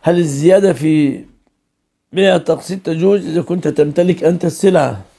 هل الزيادة في بيع التقسيط تجوز إذا كنت تمتلك أنت السلعة